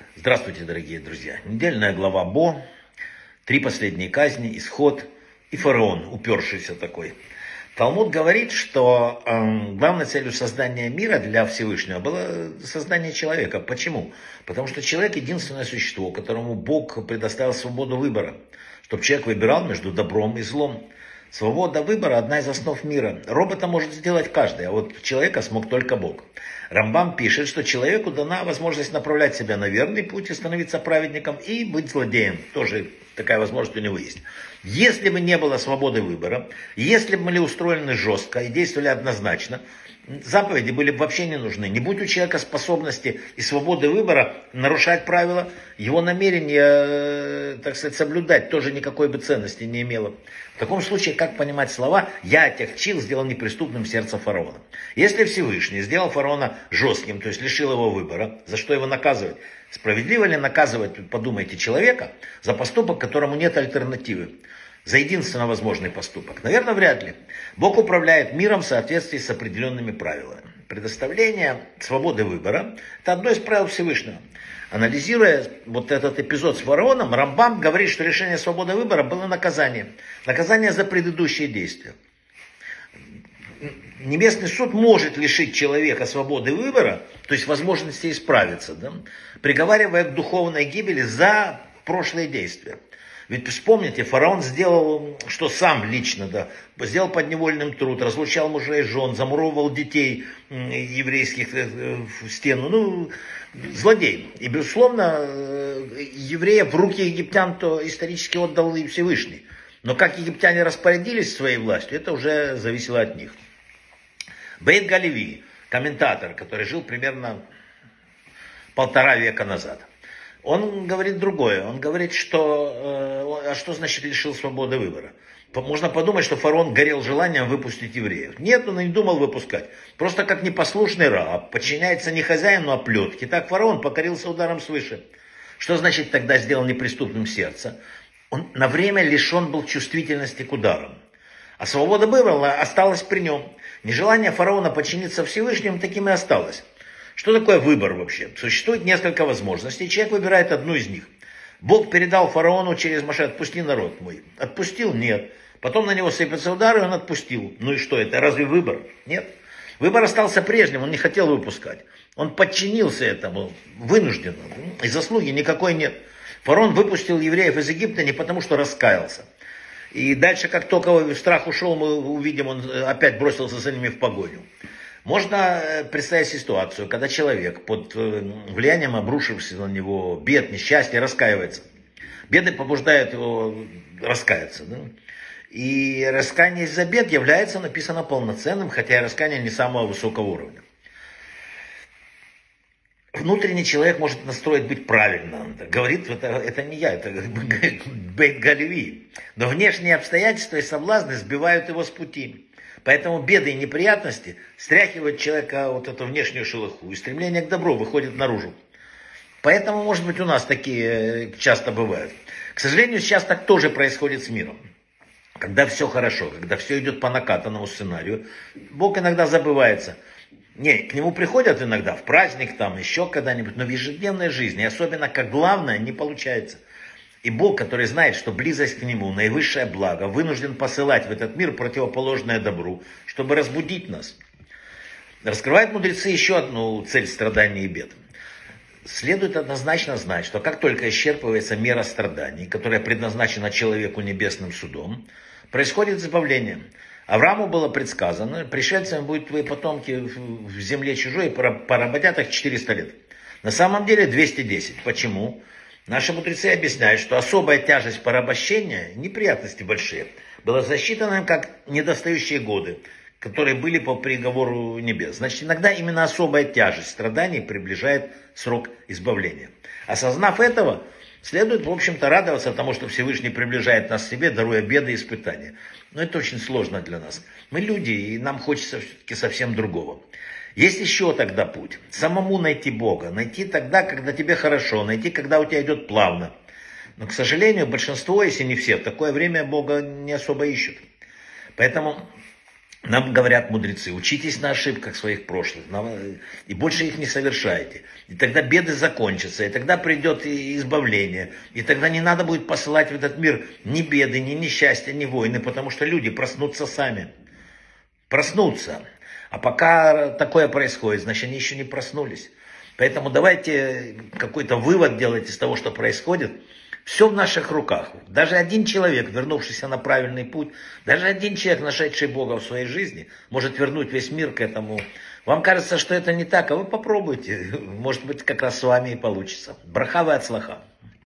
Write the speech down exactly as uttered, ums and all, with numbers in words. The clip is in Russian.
Здравствуйте, дорогие друзья. Недельная глава Бо, три последние казни, исход и фараон, упершийся такой. Талмуд говорит, что э, главной целью создания мира для Всевышнего было создание человека. Почему? Потому что человек единственное существо, которому Бог предоставил свободу выбора, чтобы человек выбирал между добром и злом. Свобода выбора – одна из основ мира. Робота может сделать каждый, а вот человека смог только Бог. Рамбам пишет, что человеку дана возможность направлять себя на верный путь и становиться праведником, и быть злодеем. Тоже такая возможность у него есть. Если бы не было свободы выбора, если бы мы были устроены жестко и действовали однозначно, заповеди были бы вообще не нужны. Не будь у человека способности и свободы выбора нарушать правила, его намерение, так сказать, соблюдать тоже никакой бы ценности не имело. В таком случае, как понимать слова «я отягчил, сделал неприступным сердце фараона». Если Всевышний сделал фараона жестким, то есть лишил его выбора, за что его наказывать? Справедливо ли наказывать, подумайте, человека за поступок, которому нет альтернативы? За единственно возможный поступок? Наверное, вряд ли. Бог управляет миром в соответствии с определенными правилами. Предоставление свободы выбора – это одно из правил Всевышнего. Анализируя вот этот эпизод с фараоном, Рамбам говорит, что решение свободы выбора было наказанием. Наказание за предыдущие действия. Небесный суд может лишить человека свободы выбора, то есть возможности исправиться, да, приговаривая к духовной гибели за прошлые действия. Ведь вспомните, фараон сделал, что сам лично, да, сделал подневольным труд, разлучал мужей и жен, замуровывал детей еврейских в стену, ну, злодей. И, безусловно, евреев в руки египтян то исторически отдал и Всевышний. Но как египтяне распорядились своей властью, это уже зависело от них. Бейт Галеви, комментатор, который жил примерно полтора века назад, он говорит другое. Он говорит, что, э, а что значит лишил свободы выбора? Можно подумать, что фараон горел желанием выпустить евреев. Нет, он и не думал выпускать. Просто как непослушный раб, подчиняется не хозяину, а плетке. Так фараон покорился ударом свыше. Что значит тогда сделал неприступным сердце? Он на время лишен был чувствительности к ударам. А свобода выбора осталась при нем. Нежелание фараона подчиниться Всевышнему таким и осталось. Что такое выбор вообще? Существует несколько возможностей, человек выбирает одну из них. Бог передал фараону через Моше: отпусти народ мой. Отпустил? Нет. Потом на него сыпятся удары, и он отпустил. Ну и что это? Разве выбор? Нет. Выбор остался прежним, он не хотел выпускать. Он подчинился этому, вынужденно. И заслуги никакой нет. Фараон выпустил евреев из Египта не потому, что раскаялся. И дальше, как только страх ушел, мы увидим, он опять бросился за ними в погоню. Можно представить ситуацию, когда человек под влиянием обрушившихся на него бед, несчастья раскаивается. Беды побуждают его раскаяться. Да? И раскаяние из-за бед является, написано, полноценным, хотя и раскаяние не самого высокого уровня. Внутренний человек может настроить быть правильно. Говорит, это, это не я, это Бейт Галеви. Но внешние обстоятельства и соблазны сбивают его с пути. Поэтому беды и неприятности стряхивают человека вот эту внешнюю шелуху. И стремление к добру выходит наружу. Поэтому, может быть, у нас такие часто бывают. К сожалению, сейчас так тоже происходит с миром. Когда все хорошо, когда все идет по накатанному сценарию, Бог иногда забывается. Не, к нему приходят иногда в праздник, там, еще когда-нибудь, но в ежедневной жизни, особенно как главное, не получается. И Бог, который знает, что близость к Нему, наивысшее благо, вынужден посылать в этот мир противоположное добру, чтобы разбудить нас. Раскрывают мудрецы еще одну цель страданий и бед. Следует однозначно знать, что как только исчерпывается мера страданий, которая предназначена человеку небесным судом, происходит избавление. Аврааму было предсказано: пришельцами будут твои потомки в земле чужой, поработят их четыреста лет. На самом деле двести десять. Почему? Наши мудрецы объясняют, что особая тяжесть порабощения, неприятности большие, была засчитана им как недостающие годы, которые были по приговору небес. Значит, иногда именно особая тяжесть страданий приближает срок избавления. Осознав этого, следует, в общем-то, радоваться тому, что Всевышний приближает нас к себе, даруя беды и испытания. Но это очень сложно для нас. Мы люди, и нам хочется все-таки совсем другого. Есть еще тогда путь. Самому найти Бога. Найти тогда, когда тебе хорошо. Найти, когда у тебя идет плавно. Но, к сожалению, большинство, если не все, в такое время Бога не особо ищут. Поэтому Нам говорят мудрецы, учитесь на ошибках своих прошлых, и больше их не совершайте. И тогда беды закончатся, и тогда придет избавление. И тогда не надо будет посылать в этот мир ни беды, ни несчастья, ни войны, потому что люди проснутся сами. Проснутся. А пока такое происходит, значит, они еще не проснулись. Поэтому давайте какой-то вывод делать из того, что происходит. Все в наших руках. Даже один человек, вернувшийся на правильный путь, даже один человек, нашедший Бога в своей жизни, может вернуть весь мир к этому. Вам кажется, что это не так, а вы попробуйте. Может быть, как раз с вами и получится. Браха ве ацлаха.